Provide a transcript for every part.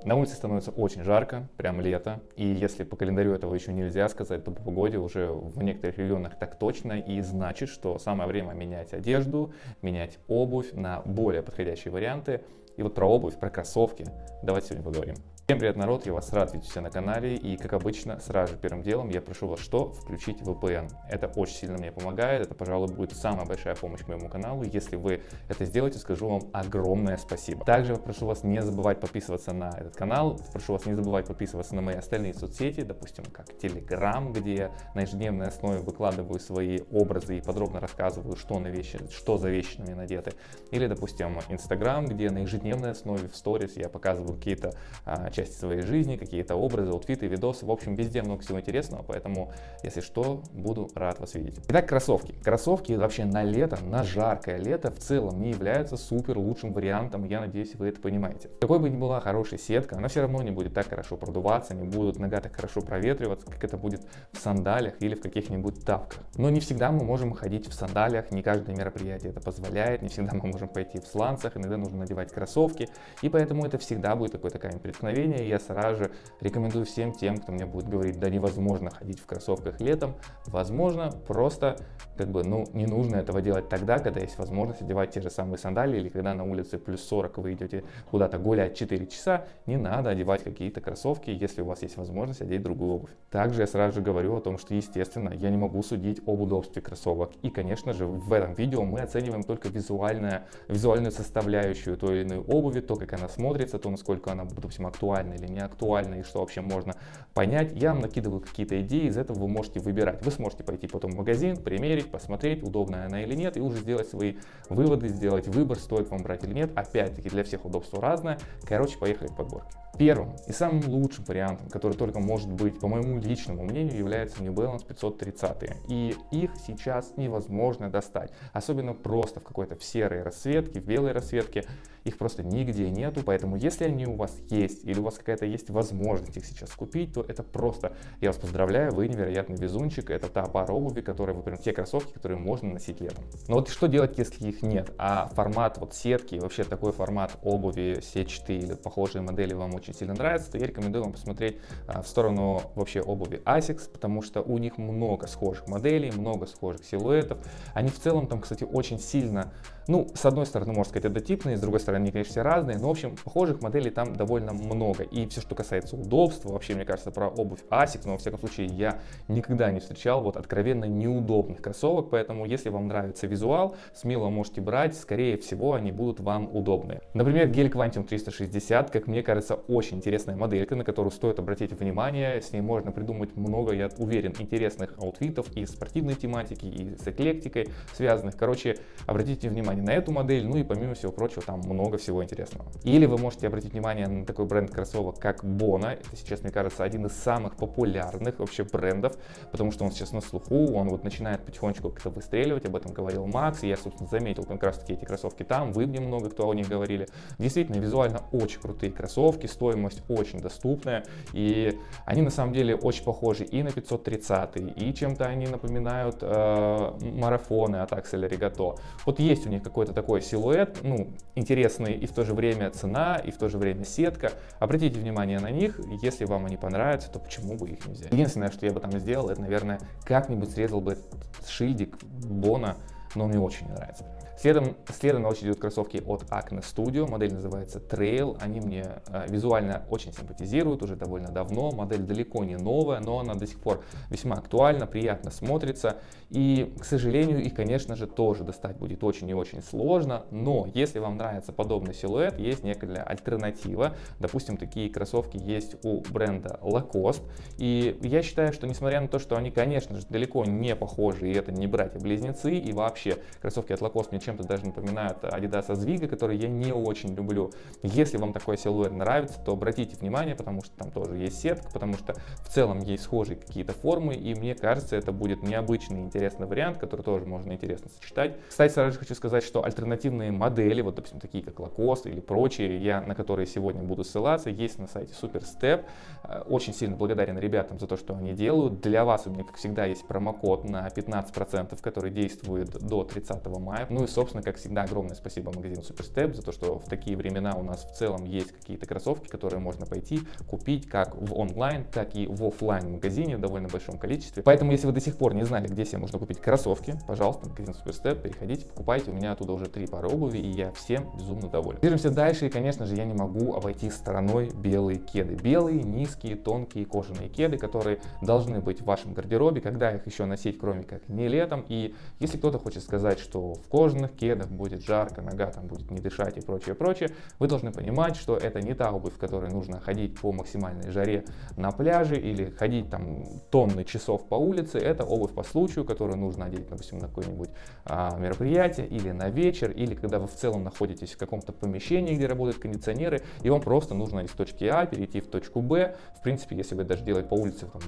На улице становится очень жарко, прям лето, и если по календарю этого еще нельзя сказать, то по погоде уже в некоторых регионах так точно, и значит, что самое время менять одежду, менять обувь на более подходящие варианты. И вот про обувь, про кроссовки давайте сегодня поговорим. Всем привет, народ, я вас рад видеть у себя на канале, и как обычно, сразу же первым делом я прошу вас что? Включить VPN. Это очень сильно мне помогает, это, пожалуй, будет самая большая помощь моему каналу. Если вы это сделаете, скажу вам огромное спасибо. Также прошу вас не забывать подписываться на этот канал, прошу вас не забывать подписываться на мои остальные соцсети, допустим, как Telegram, где я на ежедневной основе выкладываю свои образы и подробно рассказываю, что за вещи на мне надеты. Или, допустим, Instagram, где на ежедневной основе в сторис я показываю какие-то части своей жизни, какие-то образы, аутфиты, видосы. В общем, везде много всего интересного, поэтому, если что, буду рад вас видеть. Итак, кроссовки. Кроссовки вообще на лето, на жаркое лето в целом не являются супер лучшим вариантом, я надеюсь, вы это понимаете. Какой бы ни была хорошая сетка, она все равно не будет так хорошо продуваться, не будет нога так хорошо проветриваться, как это будет в сандалиях или в каких-нибудь тапках. Но не всегда мы можем ходить в сандалиях, не каждое мероприятие это позволяет, не всегда мы можем пойти в сланцах, иногда нужно надевать кроссовки, и поэтому это всегда будет такое преткновение. Я сразу же рекомендую всем тем, кто мне будет говорить, да невозможно ходить в кроссовках летом. Возможно, просто не нужно этого делать тогда, когда есть возможность одевать те же самые сандалии, или когда на улице плюс 40 вы идете куда-то гулять 4 часа, не надо одевать какие-то кроссовки, если у вас есть возможность одеть другую обувь. Также я сразу же говорю о том, что, естественно, я не могу судить об удобстве кроссовок. И, конечно же, в этом видео мы оцениваем только визуальную составляющую той или иной обуви, то, как она смотрится, то, насколько она, допустим, актуальна или не актуально, и что вообще можно понять. Я вам накидываю какие-то идеи, из этого вы можете выбирать. Вы сможете пойти потом в магазин, примерить, посмотреть, удобная она или нет, и уже сделать свои выводы, сделать выбор, стоит вам брать или нет. Опять-таки, для всех удобство разное. Короче, поехали к подборке. Первым и самым лучшим вариантом, который только может быть, по моему личному мнению, является New Balance 530. И их сейчас невозможно достать. Особенно просто в какой-то в серой расцветке, в белой расцветке. Их просто нигде нету, поэтому если они у вас есть, или у вас какая-то есть возможность их сейчас купить, то это просто, я вас поздравляю, вы невероятный везунчик. Это та пара обуви, те кроссовки, которые можно носить летом. Но вот что делать, если их нет? А формат сетки, вообще такой формат обуви, сетчатый или похожие модели вам очень сильно нравится, то я рекомендую вам посмотреть в сторону вообще обуви Asics, потому что у них много схожих моделей, много схожих силуэтов. Они в целом там, кстати, очень сильно, с одной стороны, можно сказать, однотипные, с другой стороны, они, конечно, все разные, но, в общем, похожих моделей там довольно много. И все, что касается удобства, вообще, мне кажется, про обувь Asics, но, во всяком случае, я никогда не встречал откровенно неудобных кроссовок, поэтому, если вам нравится визуал, смело можете брать, скорее всего, они будут вам удобны. Например, гель Quantum 360, как мне кажется, очень интересная моделька, на которую стоит обратить внимание, с ней можно придумать много, я уверен, интересных аутфитов и спортивной тематики, и с эклектикой связанных. Короче, обратите внимание на эту модель, и помимо всего прочего, там много всего интересного. Или вы можете обратить внимание на такой бренд кроссовок, как Bona. Это сейчас, мне кажется, один из самых популярных вообще брендов, потому что он сейчас на слуху, он начинает потихонечку как-то выстреливать, об этом говорил Макс, и я, собственно, заметил как раз таки эти кроссовки там, вы мне много кто о них говорили. Действительно, визуально очень крутые кроссовки, стоимость очень доступная, и они на самом деле очень похожи и на 530, и чем-то они напоминают марафоны от Axel Arigato. Вот есть у них какой-то такой силуэт, интересный, и в то же время цена, и в то же время сетка. Обратите внимание на них, если вам они понравятся, то почему бы их не взять. Единственное, что я бы там сделал, это, наверное, как-нибудь срезал бы этот шильдик Bona, но он мне очень не нравится. Следом на очереди идут кроссовки от Acne Studio, модель называется Trail, они мне визуально очень симпатизируют уже довольно давно, модель далеко не новая, но она до сих пор весьма актуальна, приятно смотрится, и, к сожалению, их, конечно же, тоже достать будет очень и очень сложно, но если вам нравится подобный силуэт, есть некая альтернатива, допустим, такие кроссовки есть у бренда Lacoste, и я считаю, что несмотря на то, что они, конечно же, далеко не похожи, и это не братья-близнецы, и вообще кроссовки от Lacoste мне чем-то даже напоминают Adidas Ozweego, который я не очень люблю. Если вам такой силуэт нравится, то обратите внимание, потому что там тоже есть сетка, потому что в целом есть схожие какие-то формы, и мне кажется, это будет необычный интересный вариант, который тоже можно интересно сочетать. Кстати, сразу же хочу сказать, что альтернативные модели, допустим, такие как Lacoste или прочие, на которые сегодня буду ссылаться, есть на сайте Superstep. Очень сильно благодарен ребятам за то, что они делают. Для вас у меня, как всегда, есть промокод на 15%, который действует до 30 мая. Ну и, собственно, как всегда, огромное спасибо магазину Суперстеп за то, что в такие времена у нас в целом есть какие-то кроссовки, которые можно пойти купить как в онлайн, так и в офлайн магазине в довольно большом количестве. Поэтому, если вы до сих пор не знали, где себе можно купить кроссовки, пожалуйста, магазин Суперстеп, переходите, покупайте. У меня оттуда уже 3 пары обуви, и я всем безумно доволен. Движемся дальше, и, конечно же, я не могу обойти стороной белые кеды. Белые, низкие, тонкие кожаные кеды, которые должны быть в вашем гардеробе, когда их еще носить, кроме как не летом. И если кто-то хочет сказать, что в кожаных кедах будет жарко, нога там будет не дышать и прочее, вы должны понимать, что это не та обувь, в которой нужно ходить по максимальной жаре на пляже или ходить там тонны часов по улице. Это обувь по случаю, которую нужно одеть, допустим, на какое-нибудь мероприятие или на вечер, или когда вы в целом находитесь в каком-то помещении, где работают кондиционеры, и вам просто нужно из точки А перейти в точку Б. В принципе, если вы даже делаете по улице там,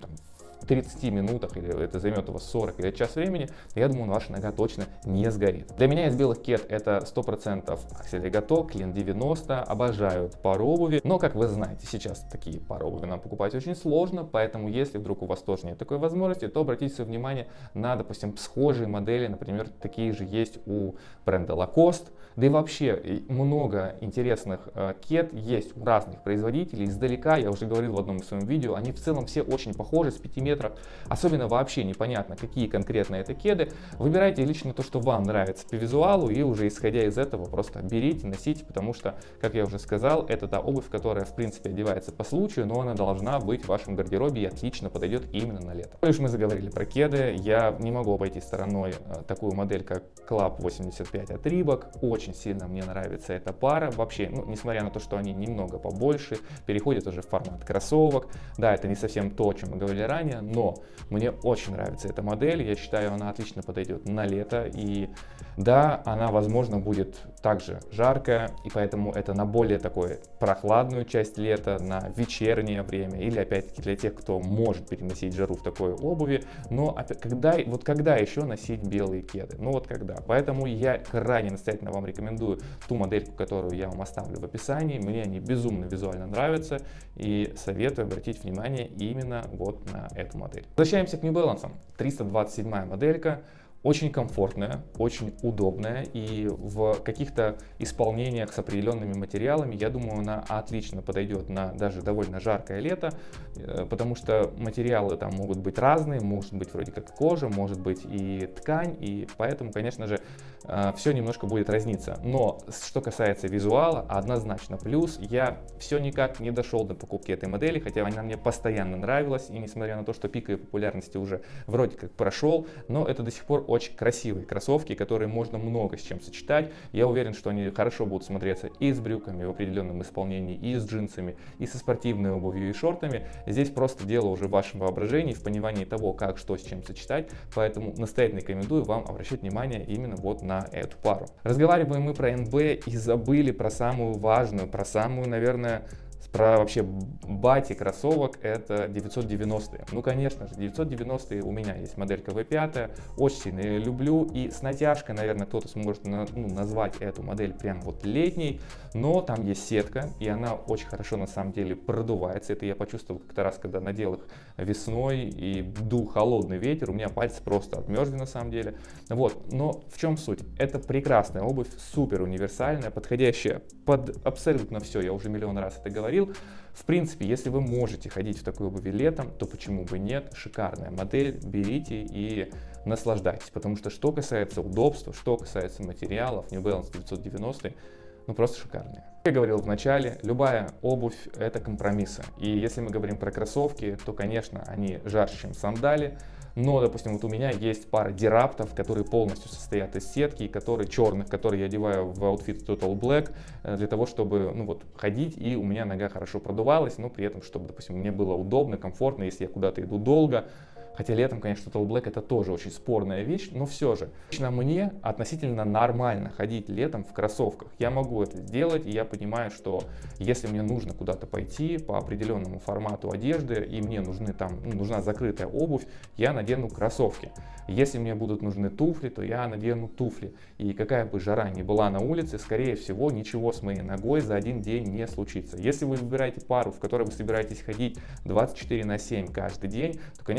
в 30 минутах, или это займет у вас 40 или час времени, я думаю, ваша нога точно не сгорит. Для меня из белых кед это 100% Axel Regato, Clean 90, обожаю эту пару обуви, но, как вы знаете, сейчас такие пары обуви нам покупать очень сложно, поэтому, если вдруг у вас тоже нет такой возможности, то обратите свое внимание на, допустим, схожие модели, например, такие же есть у бренда Lacoste, да и вообще много интересных кед есть у разных производителей. Издалека, я уже говорил в одном из своих видео, они в целом все очень похожи, с 5 метров. Особенно вообще непонятно, какие конкретно это кеды. Выбирайте лично то, что вам нравится по визуалу, и уже исходя из этого просто берите, носите, потому что, как я уже сказал, это та обувь, которая в принципе одевается по случаю, но она должна быть в вашем гардеробе и отлично подойдет именно на лето. Коль уж мы заговорили про кеды, я не могу обойти стороной такую модель, как Club 85 от Reebok. Очень сильно мне нравится эта пара. Вообще, ну, несмотря на то, что они немного побольше, переходят уже в формат кроссовок. Да, это не совсем то, о чем мы говорили ранее, но мне очень нравится эта модель. Я считаю, она отлично подойдет на лето. И да, она, возможно, будет также жаркая, и поэтому это на более такой прохладную часть лета, на вечернее время, или опять-таки для тех, кто может переносить жару в такой обуви. Но когда еще носить белые кеды? Ну вот когда. Поэтому я крайне настоятельно вам рекомендую ту модельку, которую я вам оставлю в описании. Мне они безумно визуально нравятся, и советую обратить внимание именно вот на эту модель. Возвращаемся к New Balance. 327 моделька. Очень комфортная, очень удобная, и в каких-то исполнениях с определенными материалами, я думаю, она отлично подойдет на даже довольно жаркое лето, потому что материалы там могут быть разные, может быть вроде как кожа, может быть и ткань, и поэтому, конечно же, все немножко будет разниться. Но что касается визуала, однозначно плюс. Я все никак не дошел до покупки этой модели, хотя она мне постоянно нравилась, и несмотря на то, что пик ее популярности уже вроде как прошел, но это до сих пор очень красивые кроссовки, которые можно много с чем сочетать. Я уверен, что они хорошо будут смотреться и с брюками в определенном исполнении, и с джинсами, и со спортивной обувью, и шортами. Здесь просто дело уже в вашем воображении, в понимании того, как, что с чем сочетать. Поэтому настоятельно рекомендую вам обращать внимание именно вот на эту пару. Разговариваем мы про НБ и забыли про самую важную, про самую, наверное, про вообще бати кроссовок, это 990-е. Ну, конечно же, 990-е у меня есть моделька V5, очень сильно ее люблю, и с натяжкой, наверное, кто-то сможет назвать эту модель прям вот летней, но там есть сетка, и она очень хорошо на самом деле продувается. Это я почувствовал как-то раз, когда надел их весной, и дул холодный ветер, у меня пальцы просто отмерзли на самом деле. Вот, но в чем суть? Это прекрасная обувь, супер универсальная, подходящая под абсолютно все, я уже миллион раз это говорил. В принципе, если вы можете ходить в такой обуви летом, то почему бы нет? Шикарная модель, берите и наслаждайтесь. Потому что что касается удобства, что касается материалов, New Balance 990, ну просто шикарные. Как я говорил в начале, любая обувь — это компромиссы. И если мы говорим про кроссовки, то, конечно, они жарче, чем сандали. Но, допустим, вот у меня есть пара дираптов, которые полностью состоят из сетки, которые черных, которые я одеваю в аутфит Total Black, для того, чтобы, ну вот, ходить, и у меня нога хорошо продувалась, но при этом, чтобы, допустим, мне было удобно, комфортно, если я куда-то иду долго. Хотя летом, конечно, Total Black это тоже очень спорная вещь, но все же. Лично мне относительно нормально ходить летом в кроссовках. Я могу это сделать, и я понимаю, что если мне нужно куда-то пойти по определенному формату одежды, и мне нужна закрытая обувь, я надену кроссовки. Если мне будут нужны туфли, то я надену туфли. И какая бы жара ни была на улице, скорее всего, ничего с моей ногой за один день не случится. Если вы выбираете пару, в которой вы собираетесь ходить 24/7 каждый день, то, конечно же,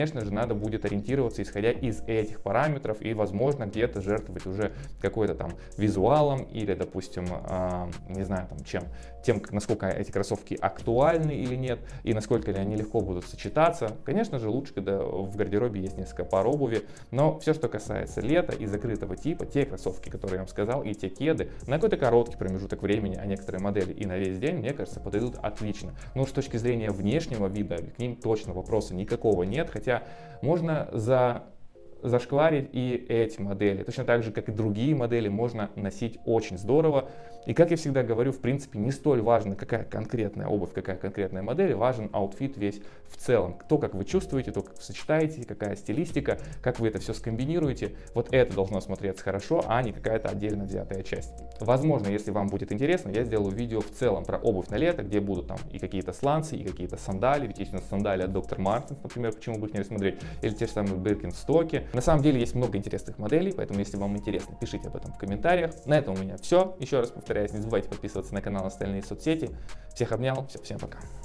надо будет ориентироваться, исходя из этих параметров, и, возможно, где-то жертвовать уже какой-то там визуалом или, допустим, не знаю, там, тем, насколько эти кроссовки актуальны или нет, и насколько ли они легко будут сочетаться. Конечно же, лучше, когда в гардеробе есть несколько пар обуви, но все, что касается лета и закрытого типа, те кроссовки, которые я вам сказал, и те кеды, на какой-то короткий промежуток времени, а некоторые модели и на весь день, мне кажется, подойдут отлично. Но с точки зрения внешнего вида, к ним точно вопроса никакого нет, хотя можно зашкварить и эти модели. Точно так же, как и другие модели, можно носить очень здорово. И как я всегда говорю, в принципе, не столь важно, какая конкретная обувь, какая конкретная модель, важен аутфит весь в целом. То, как вы чувствуете, то, как вы сочетаете, какая стилистика, как вы это все скомбинируете. Вот это должно смотреться хорошо, а не какая-то отдельно взятая часть. Возможно, если вам будет интересно, я сделаю видео в целом про обувь на лето, где будут там и какие-то сланцы, и какие-то сандали. Ведь есть у нас сандали от Dr. Martens, например, почему бы их не рассмотреть, или те же самые Birkenstock. На самом деле есть много интересных моделей, поэтому если вам интересно, пишите об этом в комментариях. На этом у меня все. Еще раз повторяюсь, не забывайте подписываться на канал и остальные соцсети. Всех обнял, всем пока.